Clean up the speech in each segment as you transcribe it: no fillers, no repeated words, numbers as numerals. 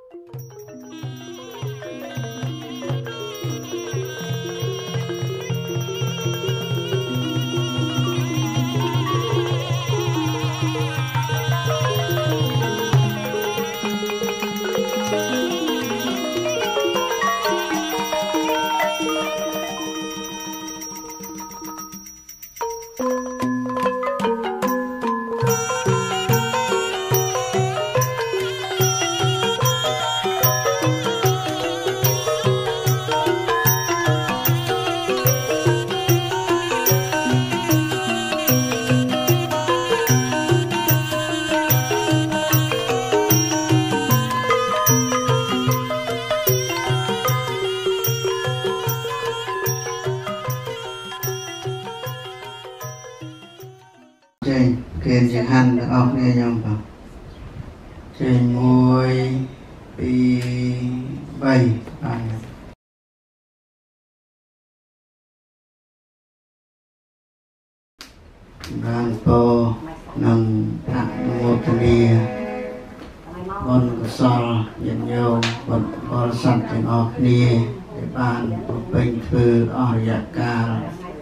Kiên chẳng hẳn được ốc nghe nhầm vào trên ngôi bị bảy đang po nằm thẳng một nia con của sol nhận nhau con con sẵn trên ốc nia để bàn của bình thư ở dạ ca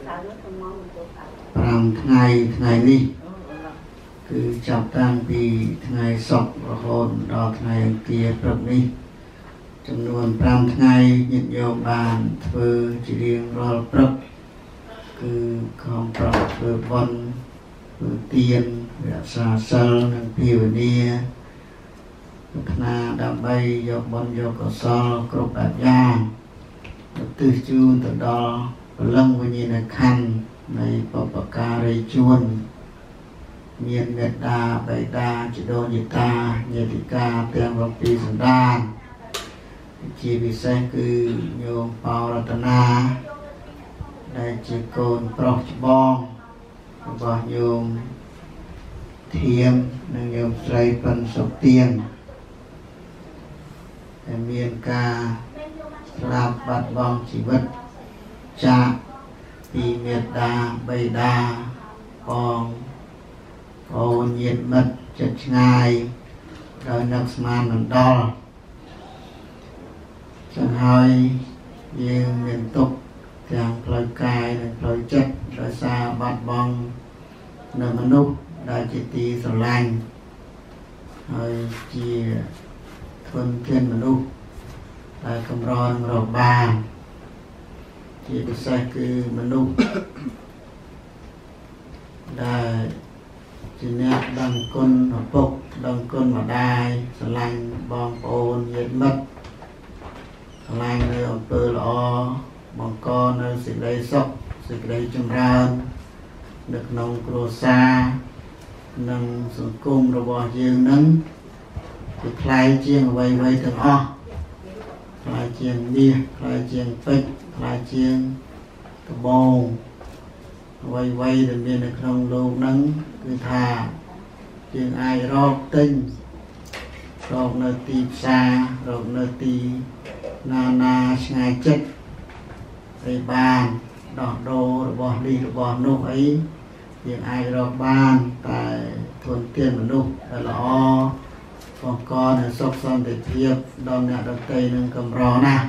làm ngày đi cứ chọc tăng vì ngày sọc và hồn đo ngày kia prập đi trong nguồn 5 ngày nhận dấu bàn thơ chỉ riêng rồi prập cứ không prập thơ vân thơ tiên và xa sơ nâng phiêu nia na đã bay do bon do có so cột bạc giang từ chu từ đó lưng với nhìn là khăn này có bạc ca rây chuôn miền Việt đa Bày đa chỉ đô nhị ta nhị thị ca tiếng vọng pi sẵn đàn chỉ vì xe cứ nhôm bao ratana đây chỉ côn prok bong và nhôm thiêm nâng nhôm sấy phần sọc tiền miền ca làm bát bong chỉ vật cha vì Việt đa Bày đa bong ô nhiệt mật chất ngay rồi nâng sman nâng đo chẳng hỏi riêng miền tục chẳng lời cài lời chất rồi xa bát bong nâng mân nút đã chỉ tí sở lành rồi chỉ thuần thiên mân nút đã cầm rò nâng rò bàn chỉ có xe cứ mân nút đã chỉ nét đăng côn và phục đăng côn và đai sờ lanh bong ôn nhiệt mất sờ lanh nơi ông pơ lọ bong con nơi sự đây sốc sự đây trong ra được nông cua xa nâng sườn cung rồi bò dương nâng thì khai chiên vây vây thường o khai chiên bia khai chiên phích khai chiên cái bồn vây vây được biên được nông lô nâng cứ thà chuyện ai rộp tinh rộp nơi tì xa rộp nơi tì na ngay chất rồi bàn đỏ đô rồi bỏ đi rồi bỏ nụ ấy chuyện ai rộp bàn tại thuần tiền mà nụ là o còn con là sốc son để thiệp đòn nhạc đọc tây nâng cầm rò nè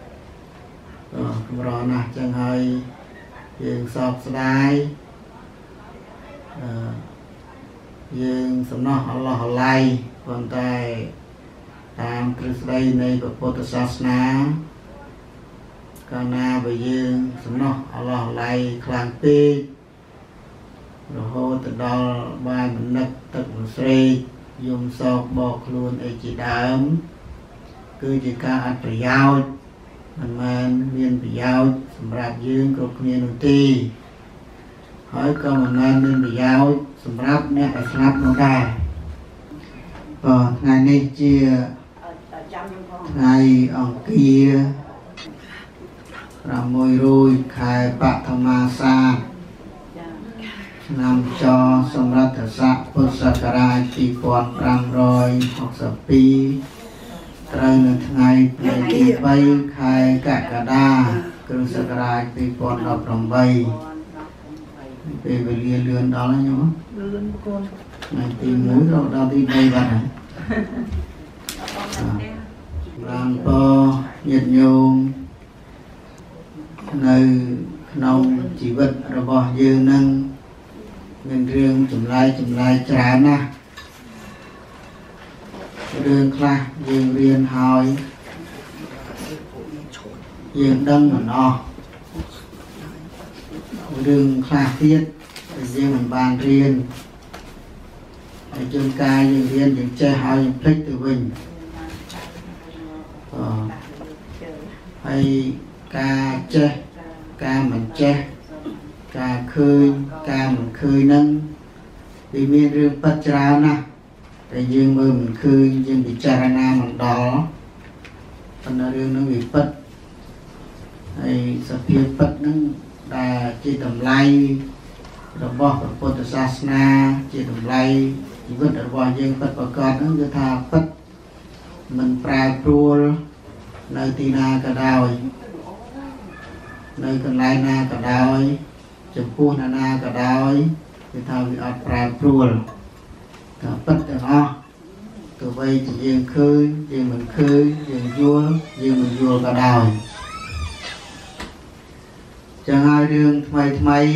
cầm rò nè chẳng hơi chuyện sọc đai dương sầm nó Allah lai còn tại tam Krisday này của Phật Sasna còn na về dương sầm nó Allah lai khang pi rồi hô từ đó bài mình nực tật một sri dùng sọc bọc luôn ấy chỉ đám cứ chỉ ca ăn phải giao mình miền phải giao sầm rạp dương cột miền đầu tiên hỏi con mình nên phải giao sầm rạp nè phải sắp nó ra ngày nay chia ngày ông kia là môi rui khai bạc tham ma sa làm cho sầm rạp thở sạ phật sakara chỉ còn ram rồi học sập pi trời là ngày ngày bay khai cả đa cứ sakara pi còn đọc đồng bay về về lươn đó là nhớ này tìm mũi rồi đâu đi bay vào này làm po nhiệt nhung nơi nông chỉ vật rồi bỏ dư nâng mình riêng chùm lại trả nè riêng khá riêng riêng hỏi riêng đăng mà nó riêng khá thiết riêng mình bàn riêng chân ca riêng riêng riêng che hỏi riêng thích từ mình hay ca che ca mình che ca mình khơi nâng vì miền riêng bắt trao nè để dương mơ mình khơi dương bị charana mình đó phần là riêng nó bị bắt hay sắp phía bắt nó là chỉ tầm lay rồi bỏ vào Phật sát na chỉ tầm lay chỉ vứt ở ngoài dương bắt vào con nó cứ tha bắt mình prai pruol nơi tì na cả đào nơi còn lại na cả đào chấm phu na cả đào thì thao bị ọt prai pruol cả bất được ho từ bây chỉ riêng khơi riêng mình khơi riêng vua cả đào chẳng ai riêng thay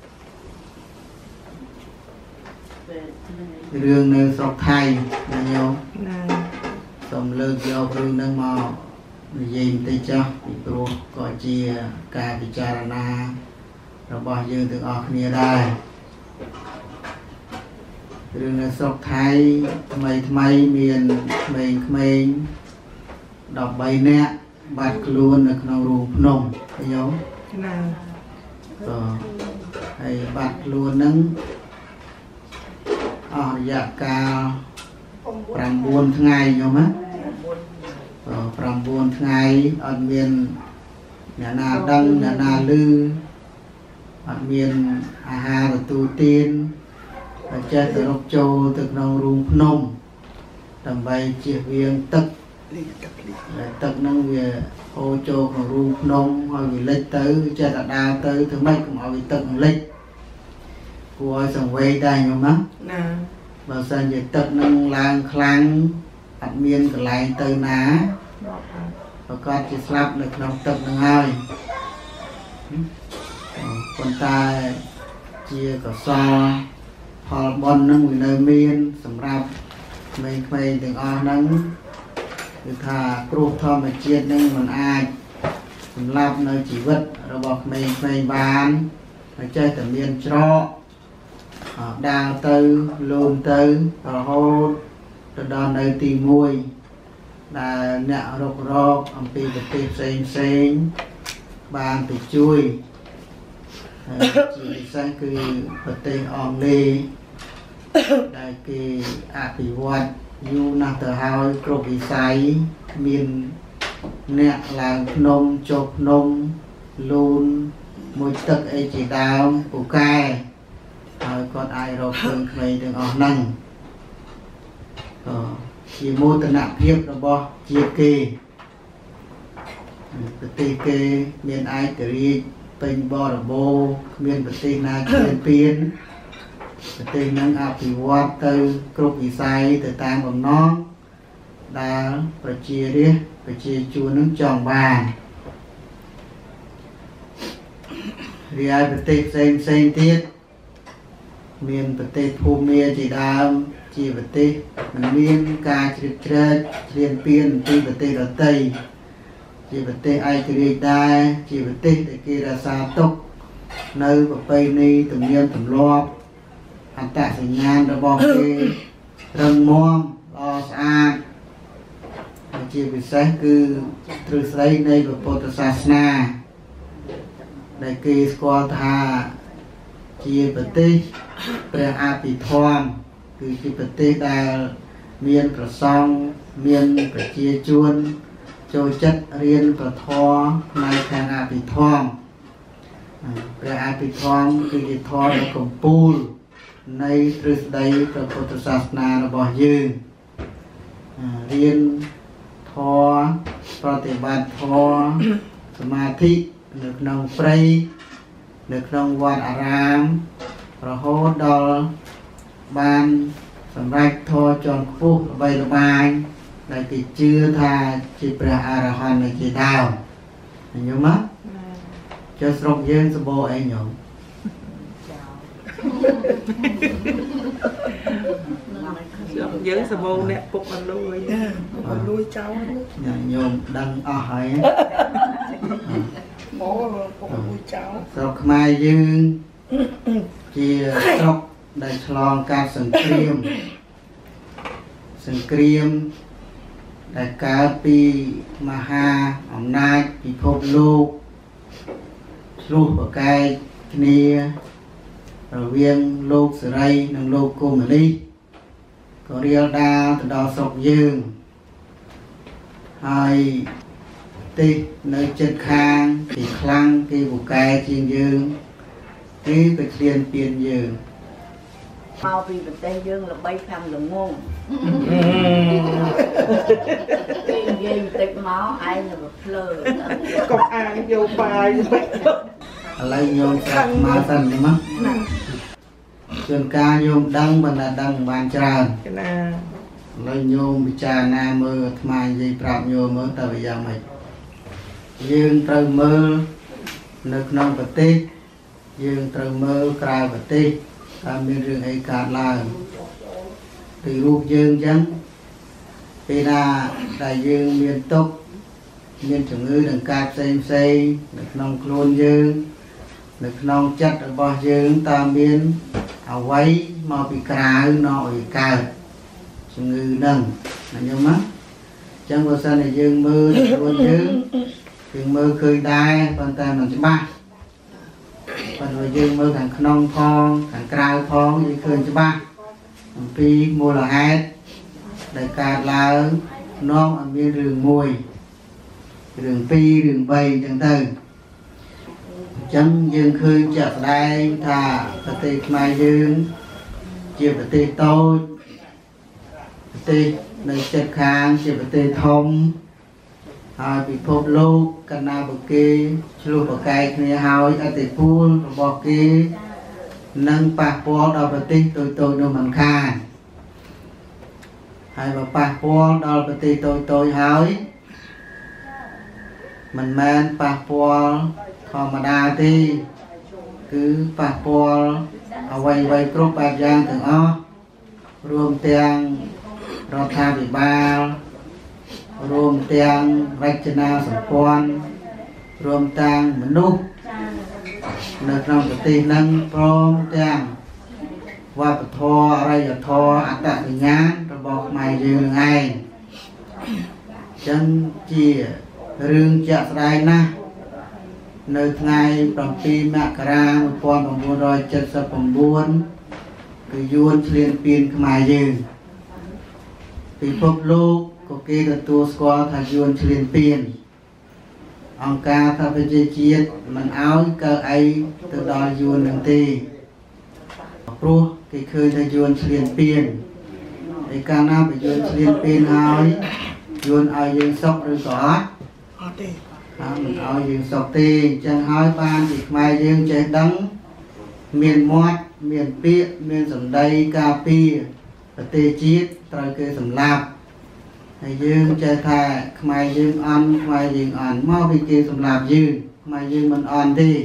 riêng nơi sọc thay là nhiều xong lơ vô riêng nâng mò dìm tay cho bị pro gọi chia ca bị charana rồi bỏ dương từ ọt nia đây riêng là sọc thái thay miền mình đọc bài nè bát luôn ởក្នុងរូបភ្នំឃើញហើយបាត់ខ្លួនហ្នឹងអស់រយៈកាល9ថ្ងៃញោមណា9ថ្ងៃអត់មានអ្នកណាដឹងអ្នកណាឮអត់មានអាហារទទួលទានតែចេះទៅរកចូលទៅក្នុងរូងភ្នំដើម្បីជៀសវាងទឹកហ្នឹងវាអូចូលក្នុងរូងភ្នំហើយវាលិចទៅចេះតែដើរទៅធ្វើម៉េចកុំឲ្យវាទឹកលិចគួរឲ្យសង្វេគដែរញោមណាបើសិនជាទឹកហ្នឹងឡើងខ្លាំងអត់មានកន្លែងទៅណាប្រកាសជាស្លាប់នៅក្នុងទឹកហ្នឹងហើយប៉ុន្តែជាកសលផលបុណ្យហ្នឹងវានៅមានសម្រាប់ក្មេងៗទាំងអស់ហ្នឹងគឺថាគ្រោះធម្មជាតិហ្នឹងមិនអាចសម្លាប់នៅជីវិតរបស់ក្មេងៗបានហើយចេះតែមានច្រកដើរទៅលូនទៅរហូតទៅដល់នៅទី1ដែលអ្នករកអំពីប្រទេសផ្សេងបានទៅជួយជាពិសេសគឺប្រទេសអង់គ្លេសដែលគេអភិវឌ្ឍយូរណាស់ទៅហើយគ្រប់វិស័យមានអ្នកឡើងភ្នំចុះភ្នំលូនមួយទឹកអីជាដើមពូកែហើយគាត់អាចរកឃើញក្មេងទាំងអស់ហ្នឹងជាមោទនភាពរបស់ជាតិគេប្រទេសគេមានឯករាជ្យពេញបរិបូរណ៍គ្មានប្រទេសណាគ្មានពៀនប្រទេសហ្នឹងអភិវឌ្ឍទៅគ្រប់វិស័យទៅតាមបំណងដែលប្រជារាស្ត្រប្រជាជននឹងចង់បានរីឯប្រទេសផ្សេងទៀតមានប្រទេសភូមាជាដើមជាប្រទេសមិនមានការជ្រៀតជ្រែកឈ្លានពានពីប្រទេសដទៃជាប្រទេសឯករាជ្យដែរជាប្រទេសដែលគេរក្សាទុកនៅប្រពៃណីទំនៀមទម្លាប់អត្តសញ្ញាណរបស់គេរឹងមាំល្អស្អាតហើយជាពិសេសគឺទ្រឹស្ដីនៃពុទ្ធសាសនាដែលគេស្គាល់ថាជាប្រទេសព្រះអភិធម្មគឺជាប្រទេសដែលមានប្រសង់មានប្រជាជនចូលចិត្តរៀនប្រធមផ្នែកខាងអភិធម្មព្រះអភិធម្មគឺជាធម៌ដ៏កំពូលនៃទ្រឹស្ដីព្រះពុទ្ធសាសនារបស់យើងរៀនធម៌ប្រតិបត្តិធម៌សមាធិនៅក្នុងព្រៃនៅក្នុងវត្តអារាមរហូតដល់បានសម្រេចធម៌ជាន់ខ្ពស់ល្បីល្បាញ đại kỳ chưa tha chỉ pra arahan này kỳ đào nhớ mắt cho sọc dương sơ bộ ấy nhớ dưỡng sờ bồ nè phục anh nuôi cháu nhôm đăng hỏi bố nuôi cháu sọc mai dương chia sọc đại long ca sừng kriêm đại ca pi maha ông nai pi phốp lô lô ở cái kia rồi viên lô sợi ray nâng lô cô mà đi có riêng đa từ đó sọc dương hai tì nơi chân khang thì khăn cái vụ cài chiên dương cái liền tiền dương mau vì vật tây dương là bay khăn là ngon cái game tịch máu ai là một lơ còn ai vô bài lấy nhôm sạch má thân đấy má trường ca nhôm đăng và là đăng bàn tràn lấy nhôm bị trà na mơ mai gì prap nhôm mơ ta bây giờ mày dương trời mơ nước non vật tê dương trời mơ cài vật tê ta miền rừng ấy cả là từ ruột dương chăng vì là đại dương miền tốc miền chủng ngư đằng cát xây nước non clone dương nước non chất ở bờ dương ta miền ở quấy màu bị cài nọ bị cài chủng ngư nâng là nhớ mắt chẳng bao giờ này dương mưa luôn dương mưa khơi đai còn ta mình chỉ ba còn rồi dương mưa thằng non phong thằng cài phong thì khơi chỉ ba pi mua là hết đại ca là non ở bên rừng mùi rừng pi rừng bay chẳng từ chẳng dương khơi chặt đây thà tê mai dương chiều tê tôi tê nơi chặt khang chiều tê thông hai bị phốp lô cana bờ kê chlu bờ cây kia hỏi ở tê phun bờ kê nâng bạc bò đào bờ tê tôi nó mình khai hai bà bạc bò đào bờ tê tôi hỏi mình men bạc bò thò mà đa tê cứ bạc bò ở quay cướp bạc giang từng ó rùm tiền rọt tha bị ba rùm tiền rạch chân nào sẵn quan rùm tiền mình nút nước trong cái tiền nâng rùm tiền và bà thò ra giờ thò ăn tạ thì nhán rồi bọc mày dừng ngay chân chia rương chạc đai na nơi ngày bằng pi mẹ ra một con bằng buôn rồi chất sập bằng buôn cứ yuan liên pin mày dừng thì phốp lô có kia là tua squat thay yuan liên pin ông ca ta phải chơi chiết mình áo cơ ấy từ đó yuan đừng tì pro cái khơi thay yuan liên pin thì ca nào phải yuan liên pin hỏi yuan ai dương sọc rồi có mình hỏi dương sọc tì chẳng hỏi ban thì mai dương chơi đắng miền mót miền pía miền sầm đây cà phê và tê chiết rồi cái sầm lạp thầy dương chơi thà mai dương ăn mau bị kia sầm lạp dương mai dương mình ăn đi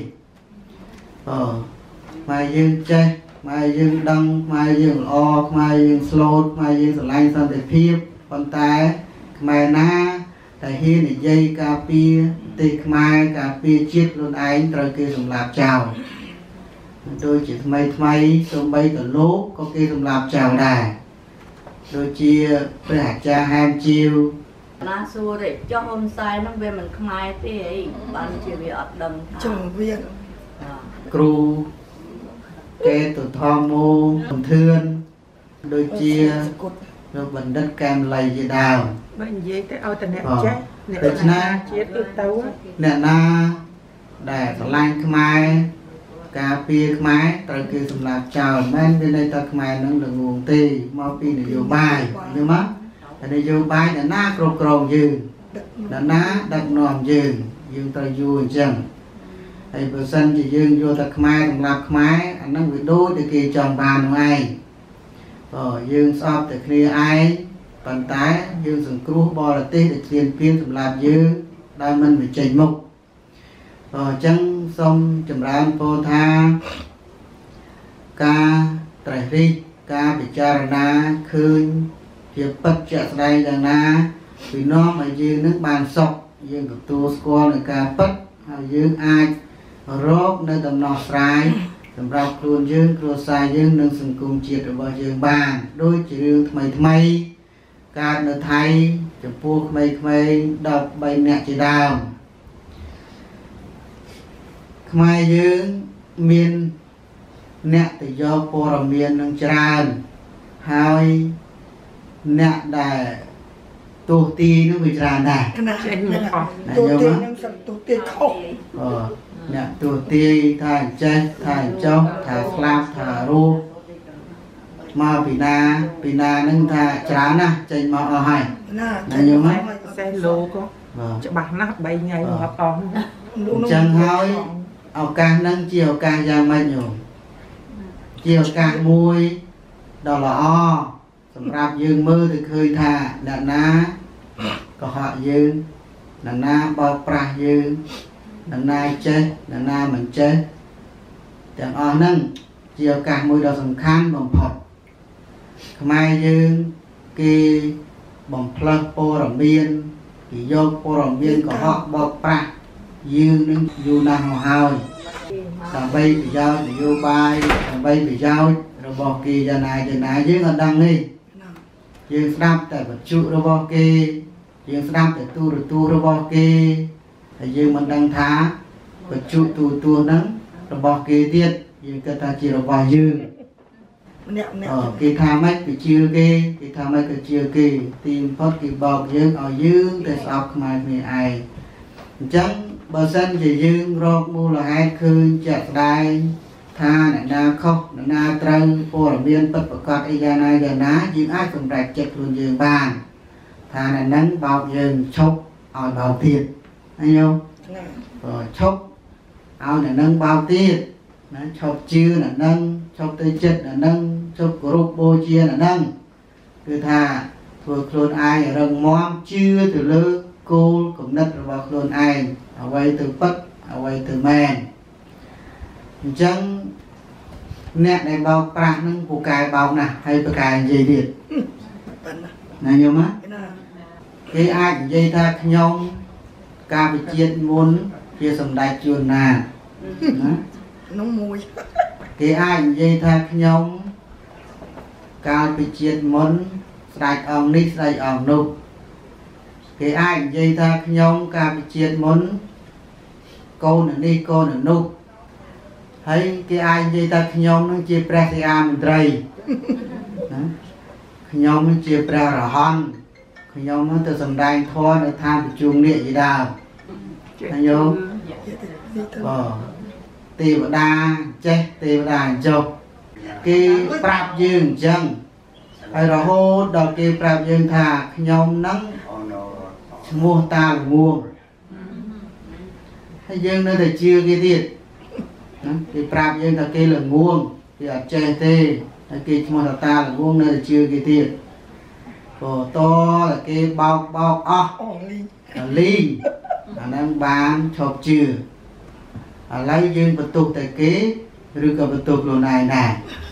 mai dương chơi mai dương đăng mai dương o mai dương slot mai dương sầm lanh sang thầy phiếp con tay mai na thầy hiên để dây cà phê tê mai cà phê chiết luôn anh rồi kia sầm lạp chào đôi chỉ thay xong bay từ lố có kia dùng làm chào đài đôi chia phải hạt cha ham chiêu na xua để cho hôm sai nó về mình không ai thế ấy bạn chỉ bị ập đầm chồng viên cru kê từ thom mô thầm thương đôi chia rồi bình đất cam lầy gì đào bệnh gì tới ao tận nẹt chết chết ít tấu nẹt na để thằng lanh mai cà phê máy tới kia sum lạp chào men bên đây ta máy nó được nguồn tì mau pin để vô bài nhưng mà để vô bài để na crom dừng để na đặt nòng dừng tới vô chẳng thầy bữa sân chỉ dừng vô ta máy sum lạp máy anh nó bị đôi để kia tròn bàn ngay rồi dừng sọp từ kia ai ប៉ុន្តែយើងសង្គ្រោះបរទេសដែលគ្មានពៀនសម្រាប់យើងដែលមិនបញ្ចេញមុខអញ្ចឹងសូមចម្រើនពរថាការត្រេះរិះការពិចារណាឃើញជាពិតជាក់ស្ដែងយ៉ាងណាពីនាំឲ្យយើងនឹងបានសុខយើងទទួលស្គាល់នឹងការពិតហើយយើងអាចរកនៅដំណោះស្រាយសម្រាប់ខ្លួនយើងគ្រួសារយើងនិងសង្គមជាតិរបស់យើងបានដូចជារឿងថ្មីកើតនៅថៃចំពោះក្មេងៗ13នាក់ជាដើមខ្មែរយើងមានអ្នកទៅយកព័ត៌មាននឹងច្រើនហើយអ្នកដែលទូទីនឹងវាច្រើនដែរចេញមកអស់ទូទីនឹងសឹកទូទីខុសអ្នកទូទីថាអញ្ចេះថាអញ្ចោះថាស្លាប់ថារស់មកពីណានឹងថាច្រើនណាស់ចេញមកអស់ហើយណាយល់ไหมសេះលោកច្បាស់ណាស់3ថ្ងៃមកអស់អញ្ចឹងហើយឱកាសនឹងជាឱកាសយ៉ាងម៉េចញោមជាឱកាសមួយដ៏ល្អសម្រាប់យើងមើលទៅឃើញថាអ្នកណាកុហកយើងអ្នកណាបោកប្រាស់យើងអ្នកណាចេះអ្នកណាមិនចេះទាំងអស់ហ្នឹងជាឱកាសមួយដ៏សំខាន់បំផុតខ្មែរយើងគេបំផ្លើសព័ត៌មានគេយកព័ត៌មានកុហកបោកប្រាស់យើងនឹងយូរណាស់មកហើយដើម្បីប្រយោជន៍នយោបាយដើម្បីប្រយោជន៍របស់គេយ៉ាងណាយើងអត់ដឹងទេយើងស្ដាប់តែវិទ្យុរបស់គេយើងស្ដាប់តែទូរទស្សន៍របស់គេហើយយើងមិនដឹងថាវិទ្យុទូរទស្សន៍ហ្នឹងរបស់គេទៀតយើងគិតថាជារបស់យើងម្នាក់គេថាម៉េចក៏ជឿគេថាម៉េចក៏ជឿគេទីបំផុតគេបោកយើងឲ្យយើងតែស្អប់ខ្មែរគ្នាឯងអញ្ចឹងបើសិនជាយើងរកមូលហេតុឃើញជាក់ស្ដែងថាអ្នកណាខុសអ្នកណាត្រូវព័ត៌មានពិតប្រាកដអីយ៉ាងណាយើងអាចសម្រេចចិត្តខ្លួនយើងបានថាអ្នកហ្នឹងបោកយើងឈប់ឲ្យបោកទៀតណាញោមឈប់ឲ្យអ្នកហ្នឹងបោកទៀតណាឈប់ជឿអ្នកហ្នឹងឈប់ទៅចិត្តអ្នកហ្នឹងឈប់គោរពបូជាអ្នកហ្នឹងគឺថាធ្វើខ្លួនឯងរឹងមាំជឿទៅលើគោលគំនិតរបស់ខ្លួនឯងអ្វីទៅពិតអ្វីទៅមែនអញ្ចឹងអ្នកដែលបោកប្រាស់នឹងពូកែបោកណាស់ហើយពូកែនិយាយទៀតណាញោមគេអាចនិយាយថាខ្ញុំការវិជាតិមុនជាសម្ដេចជួនណានោះមួយគេអាចនិយាយថាខ្ញុំកាលពីជាតិមុនស្ដេចអង្គនេះស្ដេចអង្គនោះគេអាចនិយាយថាខ្ញុំកាលពីជាតិមុនកូននេះកូននោះហើយគេអាចនិយាយថាខ្ញុំនឹងជាព្រះសិហាមន្ត្រីណាខ្ញុំនឹងជាព្រះរហន្តខ្ញុំនឹងទៅសម្ដែងធម៌នៅឋានប្រជុំនេះជាដើមញោមទេវតាចេះទេវតាចុះគេប្រាប់យើងអញ្ចឹងហើយរហូតដល់គេប្រាប់យើងថាខ្ញុំនឹងឈ្មោះតាល្ងងហើយយើងនៅតែជឿគេទៀតណាគេប្រាប់យើងថាគេល្ងងគេអត់ចេះទេហើយគេឈ្មោះតាល្ងងនៅតែជឿគេទៀតក៏តតែគេបោកអស់លីងអាហ្នឹងបានឈប់ជឿឥឡូវយើងបន្ទោសតែគេឬក៏បន្ទោសខ្លួនឯងដែរ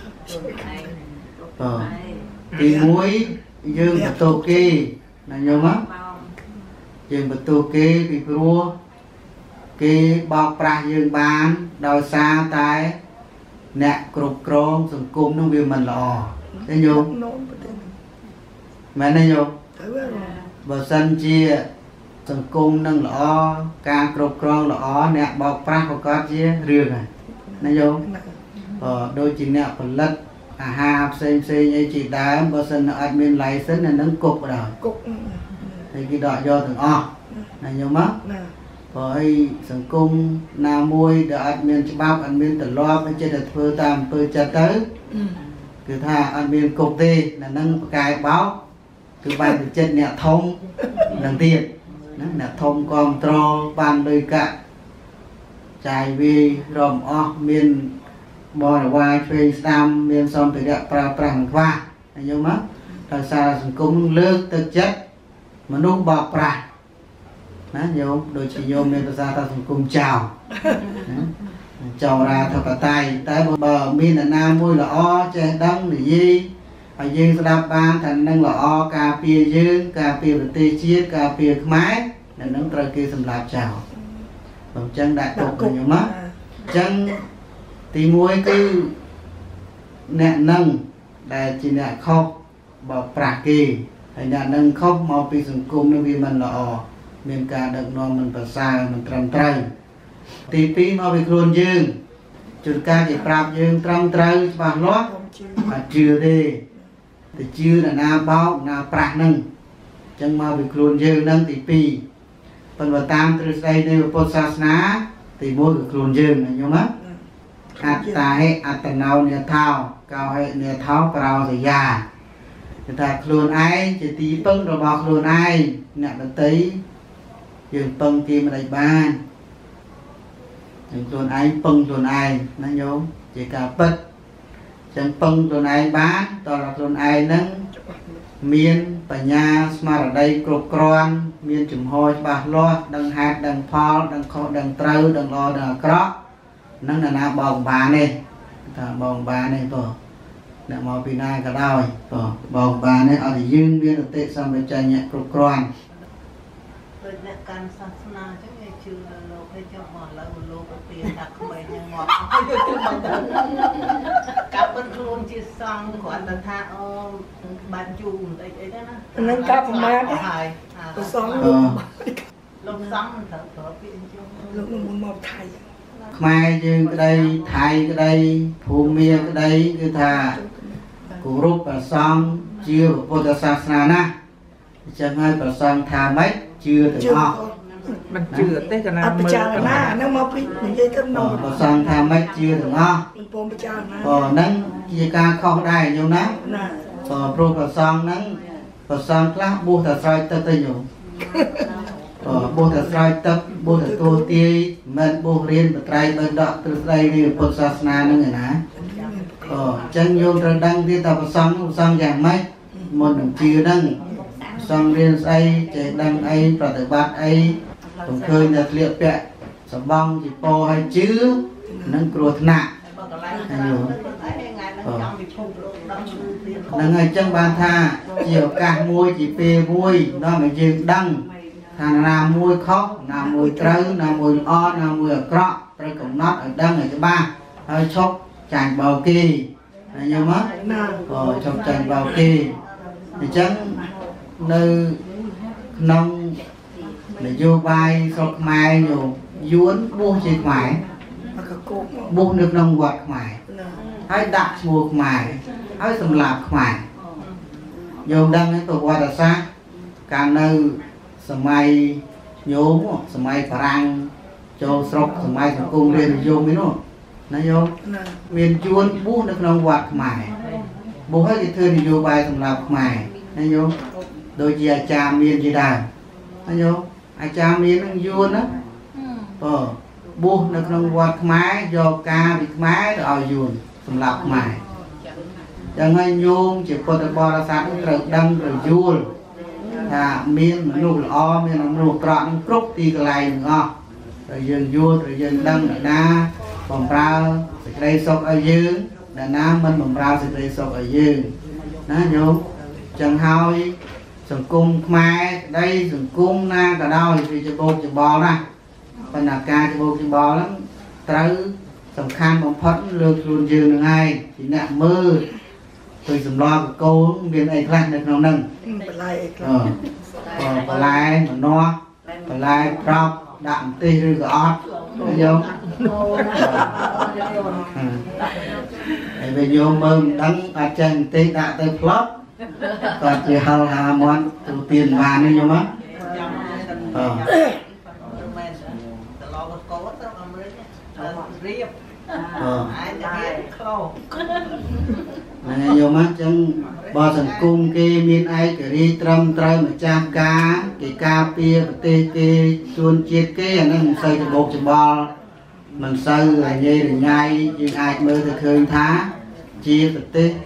ទី1យើងបន្ទោសគេណាញោមយើងបន្ទោសគេពីព្រោះគេបោកប្រាស់យើងបានដោយសារតែអ្នកគ្រប់គ្រងសង្គមនឹងវាមិនល្អទេញោមមែនទេញោមបើសិនជាសង្គមនឹងល្អការគ្រប់គ្រងល្អអ្នកបោកប្រាស់ប្រកាសជារឿងហើយណាញោមដូចជាអ្នកផលិតអាហារផ្សេងអីជាដើមបើសិនអត់មាន license អានឹងគុកបណ្ដោយគុកហើយគេដកយកទាំងអស់ណាញោមព្រោះអីសង្គមណាមួយដែលអត់មានច្បាប់អត់មានទម្លាប់ចេះតែធ្វើតាមអំពើចិត្តទៅគឺថាអត់មានគុកទេណានឹងប្រកែបោកគឺបែបចិត្តអ្នកធំនឹងទៀតណាអ្នកធំគ្រប់គ្រងបានដោយកាក់ចាយវាយរំអស់មានបរិវារឆ្វេងស្ដាំមានសម្ភារៈប្រើប្រាស់ខ្វះញោមតែដោយសារសង្គមលើកទឹកចិត្តមនុស្សបោកប្រាស់ណាញោមដូចជាញោមមានភាសាថាសង្គមចោលចោលរាធិបតេយ្យតែបើមានអ្នកណាមួយល្អចេះដឹងនិយាយឲ្យយើងស្ដាប់បានថានឹងល្អការពារយើងការពារប្រទេសជាតិការពារខ្មែរនឹងត្រូវគេសម្លាប់ចោលបើអញ្ចឹងដាក់ទុកញោមណាអញ្ចឹងទី1គឺអ្នកនឹងដែលជាអ្នកខុសបើប្រាស់គេហើយអ្នកនឹងខុសមកពីសង្គមនឹងវាមិនល្អមានការដឹកនាំមិនប្រសើរមិនត្រឹមត្រូវទី2មកពីខ្លួនយើងជួនកាលគេប្រាប់យើងត្រឹមត្រូវច្បាស់លាស់អត់ជឿទេតែជឿអ្នកណាបោកណាប្រាស់នឹងអញ្ចឹងមកពីខ្លួនយើងនឹងទី2ប៉ុន្តែតាមទ្រឹស្ដីនៃពុទ្ធសាសនាទី1គឺខ្លួនយើងណាញោមណាអត្តាហេអត្តណោនិថោកោហេនិថោប្រោសយាគឺថាខ្លួនឯងជាទីពឹងរបស់ខ្លួនឯងអ្នកដទៃយើងពឹងគេមិនបានយើងខ្លួនឯងពឹងខ្លួនឯងណាញោមជាការពិតចឹងពឹងខ្លួនឯងបានតើខ្លួនឯងហ្នឹងមានបញ្ញាស្មារតីគ្រប់គ្រាន់មានចំហច្បាស់លាស់ដឹងហេតុដឹងផលដឹងខុសដឹងត្រូវដឹងល្អដឹងអាក្រក់នឹងអ្នកណាបងបានទេថាបងបានទេបងអ្នកមកពីណាក៏ដោយបងបានទេអត់យើងមានអតិសម្បជញ្ញៈគ្រប់គ្រាន់ដូចអ្នកកាន់សាសនាចឹងគេជឿលើលោកគេចុះមកលើលោកទៅពីដាក់ក្មេងហ្នឹងមកទៅមកទៅកាប់បិទខ្លួនជាសង្ឃគ្រាន់តែថាអូបានជូរបន្តិចអីទៅណានឹងកាប់ប្រមាណហើយទៅសង្ឃលោកសង្ឃមិនត្រូវប្រើពាក្យអញ្ចឹងលោកនឹងមុនមកថៃខ្មែរយើងក្តីថៃក្តីភូមាក្តីគឺថាគោរពព្រះសង្ឃជាពុទ្ធសាសនាណាអញ្ចឹងហើយព្រះសង្ឃថាម៉េចជឿទាំងអស់មិនជឿទេកណាមើលណានឹងមកពីនិយាយទៅនោះព្រះសង្ឃថាម៉េចជឿទាំងអស់ពងពិចារណាហ្នឹងជាការខុសដែរញោមណាព្រោះព្រះសង្ឃហ្នឹងព្រះសង្ឃខ្លះបួសតែស្រោចទឹកទេញោមបួសតែស្រោចទឹកបួសទទួលទាយមិនបួសរៀនបត្រៃបើដកទ្រឹស្ដីនៃពុទ្ធសាសនាហ្នឹងឯណាអញ្ចឹងយោមត្រូវដឹងទៀតថាព្រះសង្ឃយ៉ាងម៉េចមុននឹងជឿហ្នឹងសង្ឃរៀនស្អីចេះដឹងអីប្រតិបត្តិអីខ្ញុំឃើញតែធ្លាកពាក់សម្បងជាពោឲ្យជឿនឹងគ្រោះថ្នាក់ហ្នឹងហើយអញ្ចឹងបានថាជាឱកាសមួយជាពេលមួយនាំឲ្យយើងដឹងថាណាមួយខុសណាមួយត្រូវណាមួយល្អណាមួយអាក្រក់ត្រូវកំណត់ឲ្យដឹងឲ្យច្បាស់ហើយឈប់ចាញ់បោកគេណាញោមណាឈប់ចាញ់បោកគេអញ្ចឹងនៅក្នុងនយោបាយស្រុកខ្មែរយួនបួសជាខ្មែរបួសនៅក្នុងវត្តខ្មែរហើយដាក់ឈ្មោះខ្មែរហើយសម្លាប់ខ្មែរញោមដឹងទេប្រវត្តិសាស្ត្រកាលនៅសម័យញោមសម័យបារាំងចូលស្រុកសម័យសង្គមរាស្ត្រនិយមនេះនោះណាញោមមានយួនបួសនៅក្នុងវត្តខ្មែរបួសហើយគេធ្វើនយោបាយសម្លាប់ខ្មែរណាញោមដូចជាអាចារ្យមានជាដើមណាញោមអាចារ្យមាននឹងយួនណាបួសនៅក្នុងវត្តខ្មែរយកការពីខ្មែរទៅឲ្យយួនសម្លាប់ខ្មែរចឹងហើយញោមជាពុទ្ធបរិស័ទត្រូវដឹងត្រូវយល់ថាមានមនុស្សល្អមានមនុស្សប្រក់នឹងគ្រប់ទីកន្លែងទាំងអស់ហើយយើងយល់ហើយយើងដឹងអ្នកណាបំរើសេចក្តីសុខឲ្យយើងអ្នកណាមិនបំរើសេចក្តីសុខឲ្យយើងណាញោមចឹងហើយសង្គមខ្មែរក្តីសង្គមណាក៏ដោយវាច្បោកច្បល់ណាបណ្ណាការច្បោកច្បល់ហ្នឹងត្រូវសំខាន់បំផុតលើខ្លួនយើងនឹងឯងជាអ្នកមើលទៅសម្លកកូនមានអីខ្លះនៅក្នុងហ្នឹងបន្លែអីខ្លះបន្លែម្នាស់បន្លែប្រប់ដាក់ម្ទេសឬក៏អត់យកហើយវិញយកមើលមិនដឹងអាចចេះម្ទេសដាក់ទៅផ្លប់ក៏ជាហៅហាមាន់ទូទានបាននេះយល់មករៀបអាចរៀបខោណាយកមកចឹងបើសង្គមគេមានឯករាជ្យត្រឹមត្រូវម្ចាស់ការគេការពារប្រទេសគេជួនជាតិគេអានឹងមិនសូវច្បោកច្បល់មិនសូវរញ៉េរញ៉ៃយើងអាចមើលទៅឃើញថាជាប្រទេស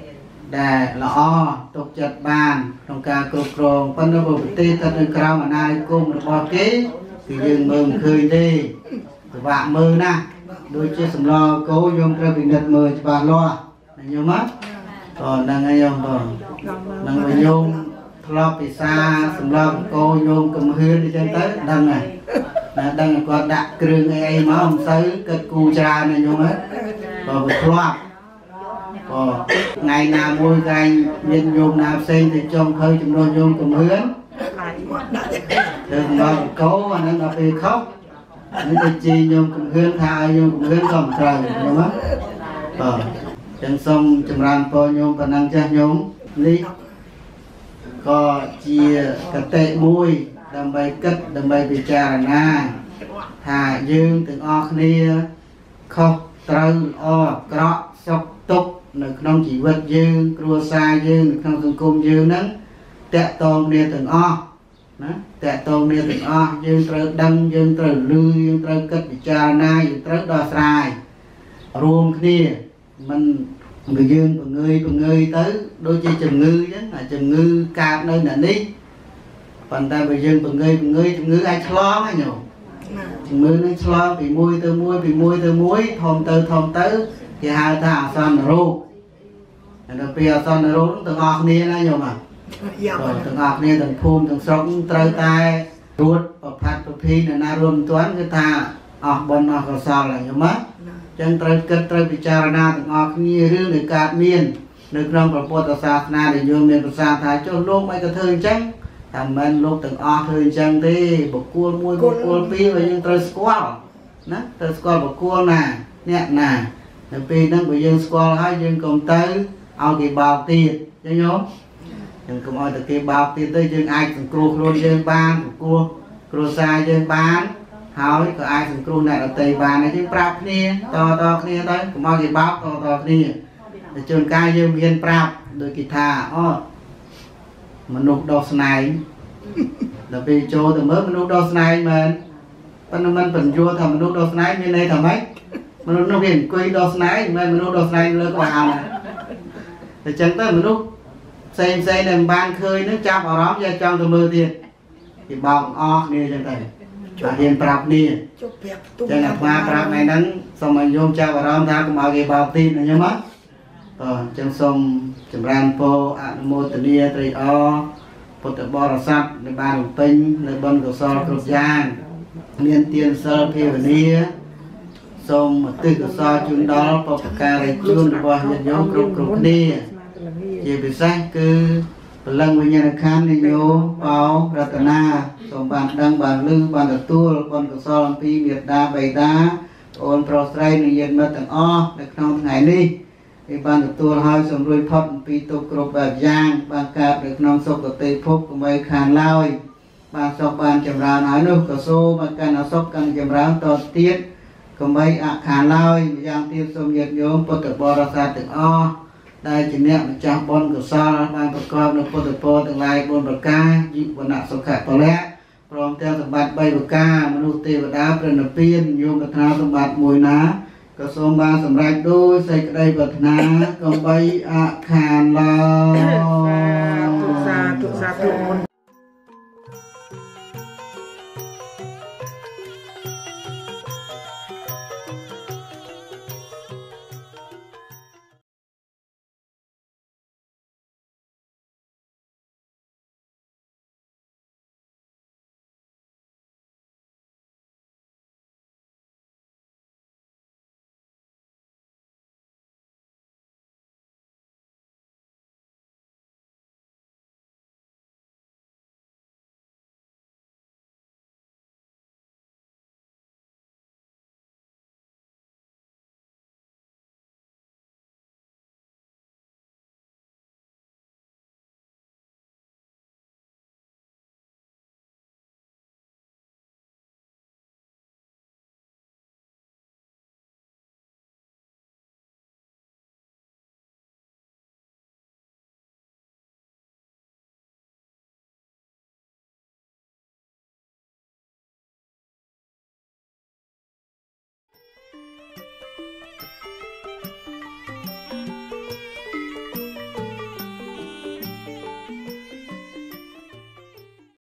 ដែលល្អទុកចិត្តបានក្នុងការគ្រប់គ្រងប៉ុន្តែប្រទេសស្ថិតនៅក្រោមអាណានិគមរបស់គេគឺយើងមើលមិនឃើញទេពិបាកមើលណាស់ដូចជាសម្លគោយើងត្រូវពិនិត្យមើលច្បាស់លាស់ញោមហ្នឹងហ្នឹងហើយញោមបងហ្នឹងហើយញោមធ្លាប់ពិសាសម្លគោញោមកំហឿនអញ្ចឹងទៅដឹងហើយណាដឹងគាត់ដាក់គ្រឿងអីមកមិនសូវគិតគូច្រើនណាញោមហ្នឹងបើវាធ្លាប់ថ្ងៃណាមួយកាយមានញោមណាផ្សេងទៅចុងភៅចំនួនញោមកំហឿនទៅមកកោអាហ្នឹងដល់ពេលខុសនេះទៅជីញោមកំហឿនថាឲ្យញោមកំហឿនក៏មិនត្រូវញោមហ្នឹងចឹងសូមចម្រើនពរញោមប៉ុណ្ណឹងចាស់ញោមនេះក៏ជាកតិមួយដើម្បីគិតដើម្បីពិចារណាថាយើងទាំងអស់គ្នាខុសត្រូវល្អអាក្រក់សុខទុក្ខនៅក្នុងជីវិតយើងគ្រួសារយើងនៅក្នុងសង្គមយើងហ្នឹងតាក់ទងគ្នាទាំងអស់ណាតាក់ទងគ្នាទាំងអស់យើងត្រូវដឹងយើងត្រូវលឺយើងត្រូវគិតពិចារណាយើងត្រូវដោះស្រាយរួមគ្នាមិនយើងបង្ងើយទៅដូចជាជំងឺអញ្ចឹងជំងឺកើតនៅអ្នកនេះប៉ុន្តែបើយើងបង្ងើយជំងឺអាចឆ្លងហ្នឹងញោមជំងឺនឹងឆ្លងពីមួយទៅមួយធំទៅគេហៅថាអាសន្នរោគដល់ពេលអាសន្នរោគទាំងអស់គ្នាណាញោមទាំងអស់គ្នាទាំងភូមិទាំងស្រុកត្រូវតែរួតប្រផាត់ប្រភេទណារួមមិនទាន់គឺថាអស់បុណ្យអស់កុសលហើយញោមចឹងត្រូវគិតត្រូវពិចារណាទាំងអស់គ្នារឿងដែលកើតមាននៅក្នុងព្រះពុទ្ធសាសនាដែលយើងមានប្រសាសន៍ថាចុះលោកមិនក៏ធ្វើអញ្ចឹងថាមិនលោកទាំងអស់ធ្វើអញ្ចឹងទេបុគ្គលមួយបុគ្គលពីរយើងត្រូវស្គាល់ណាត្រូវស្គាល់បុគ្គលណាអ្នកណានៅពេលហ្នឹងបើយើងស្គាល់ហើយយើងកុំទៅឲ្យគេបោកទៀតចឹងញោមយើងកុំឲ្យតែគេបោកទៀតទៅយើងអាចសង្គ្រោះខ្លួនយើងបានសង្គ្រោះគ្រួសារយើងបានហើយក៏អាចសង្គ្រោះអ្នកដទៃបានហើយយើងប្រាប់គ្នាតគ្នាទៅកុំឲ្យគេបោកតគ្នាតែជួនកាលយើងមានប្រាប់ដូចគេថាមនុស្សដោះស្នែងដល់ពេលចូលទៅមើលមនុស្សដោះស្នែងមែនប៉ុន្តែមិនបញ្យល់ថាមនុស្សដោះស្នែងមានន័យថាម៉េចមនុស្សនោះវាអង្គុយដោះស្នែងមិនមែនមនុស្សដោះស្នែងលើក្បាលតែអញ្ចឹងទៅមនុស្សផ្សេងដែលមិនបានឃើញនឹងចាប់អារម្មណ៍យកចង់ទៅមើលទៀតគេបោកអស់គ្នាអញ្ចឹងទៅជួយរៀនប្រាប់គ្នាជប់ប្រាប់ផ្ទុំចឹងអាត្មាប្រាប់ថ្ងៃហ្នឹងសូមឲ្យញោមចាប់អារម្មណ៍ថាកុំឲ្យគេបោកទៀតណាញោមអញ្ចឹងសូមចម្រើនពរអនុមោទនាត្រេកអរពុទ្ធបរិស័ទដែលបានបំពេញនៅបុណ្យកុសលគ្រប់យ៉ាងមានទានសិលភាវនាសូមឧទ្ទិសកុសលជូនដល់បុព្វការីជនរបស់ញាតិញោមគ្រប់គ្នាជាពិសេសគឺព្រលឹងវិញ្ញាណក្ខន្ធនៃញោមបោរតនាសូមបានដឹងបានឮបានទទួលបុណ្យកុសលអំពីមេត្តាបិតាអូនប្រុសស្រីនិងញាតិមិត្តទាំងអស់នៅក្នុងថ្ងៃនេះគេបានទទួលហើយសូមរួចផុតអំពីទុក្ខគ្រប់បែបយ៉ាងបានកើតនៅក្នុងសុគតិភពកុំបីខានឡើយបានសុខបានចម្រើនហើយនោះក៏សូមឲ្យកាន់អសុខកាន់ចម្រើនតទៅទៀតកុំបីអខានឡើយម្យ៉ាងទៀតសូមញាតិញោមពុទ្ធបរិស័ទទាំងអស់ដែលជាអ្នកម្ចាស់បុណ្យកុសលបានប្រកបនៅពុទ្ធពរទាំងឡាយ4ប្រការជីវណៈសុខៈពលៈព្រមទាំងសម្បត្តិ3ប្រការមនុស្សទេវតាព្រះនិព្វានញោមប្រាថ្នាសម្បត្តិមួយណាក៏សូមបានសម្រេចដោយសេចក្តីប្រាថ្នាកុំបីអខានឡើយសាធុ